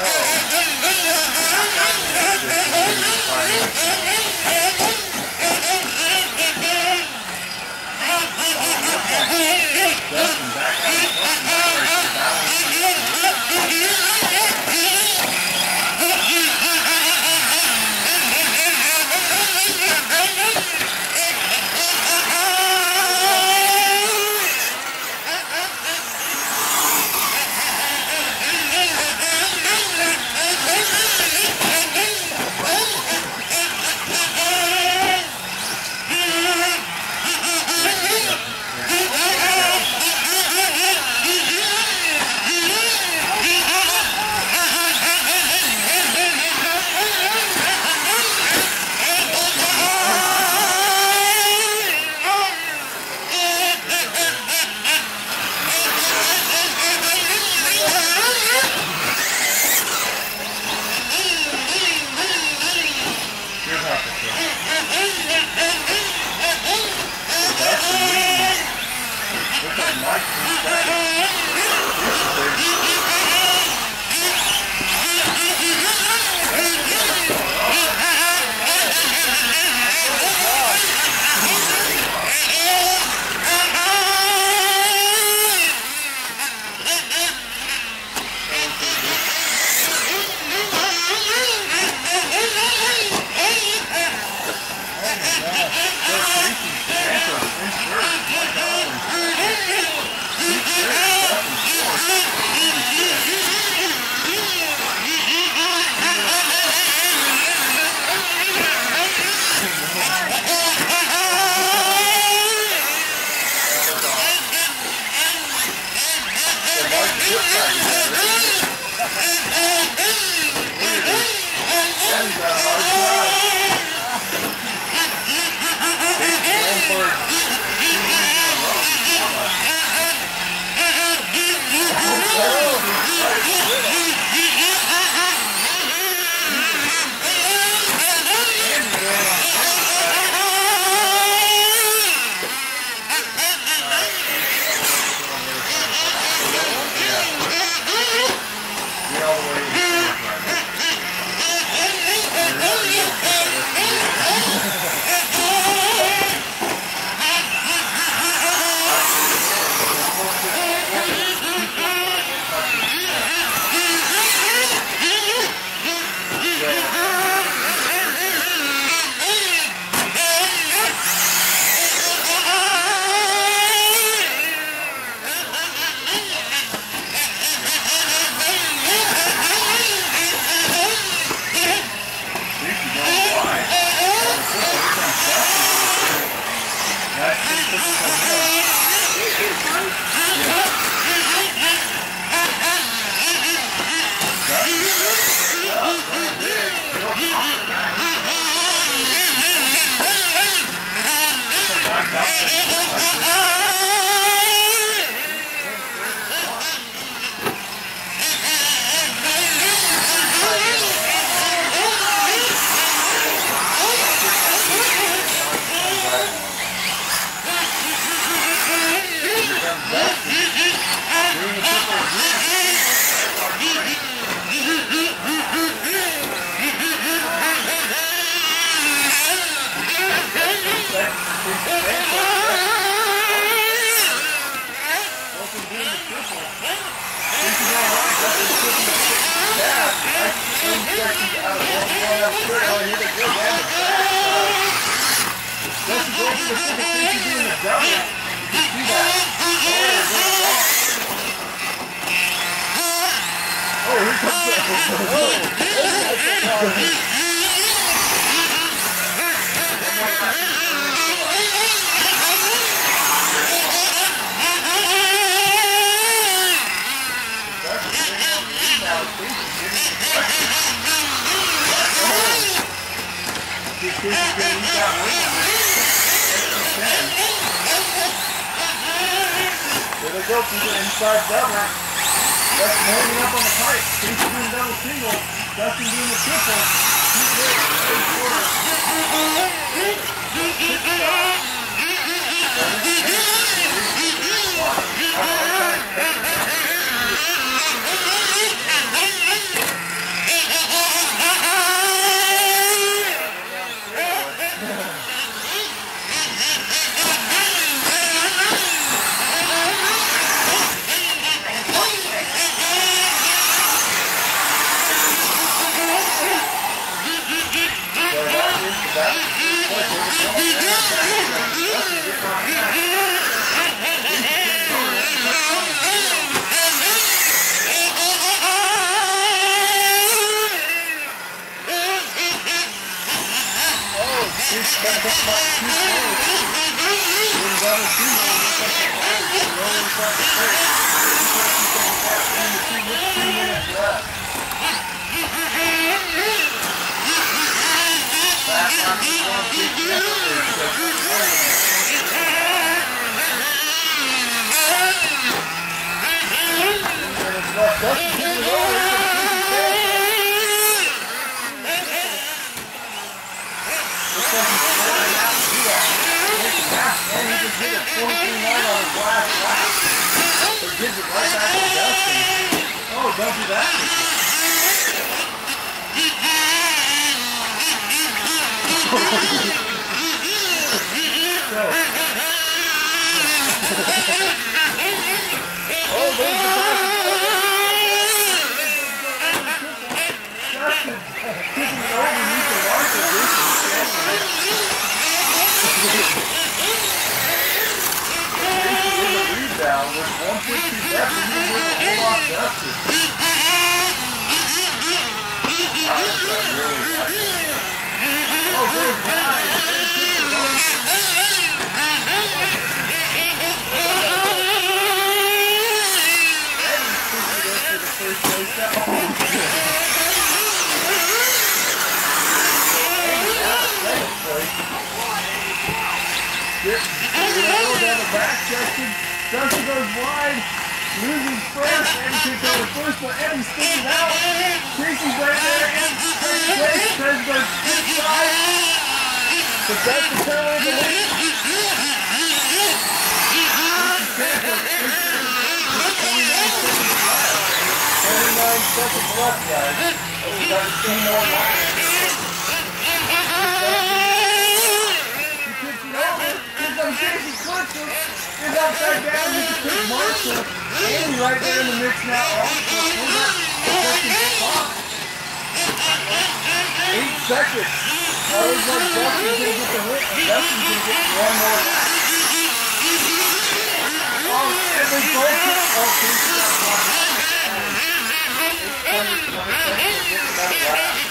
Dustin back on the inside double. Dustin hanging up on the pipe. Casey doing double single. Dustin doing the triple. He's there. And he just hit a 23-9 on his last lap. So he gives it right back to Dustin. Oh, don't do that. Oh, there's the back. Dustin kicking it over underneath the marker. Down with 150 left, and he's going to hold off Dustin. Oh, there's Ryan. Dustin goes wide, loses first, Eddie takes over first, but Eddie's spinning out. Casey's right there, and Casey goes inside. So Dustin turn over the lead. 29 seconds left, guys. Oh, we got 2 more laps. Casey clips him, is upside down, he can pick Marshall, and right there in the mix now, also, 8 seconds. Now looks like Dustin's going to get the hit, and Dustin's going to get 1 more lap. Oh, and they both hit, Casey got 1. 8 seconds, 1 second, get another lap.